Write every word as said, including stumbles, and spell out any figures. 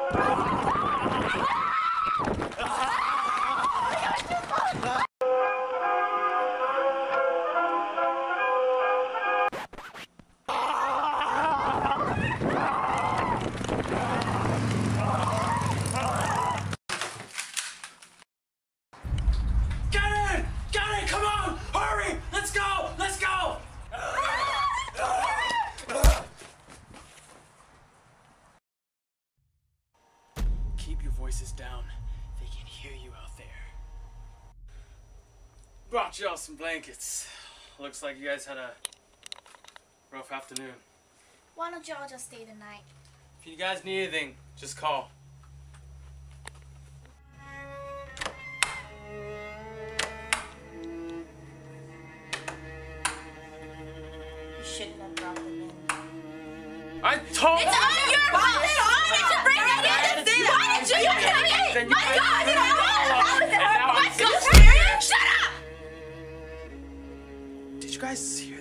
Keep your voices down. They can hear you out there. Brought y'all some blankets. Looks like you guys had a rough afternoon. Why don't y'all just stay the night? If you guys need anything, just call. You shouldn't have brought them in. I told It's all your fault! Why did you bring that in? Why did you bring that in? My God! How is it her fault? Shut up! Did you guys hear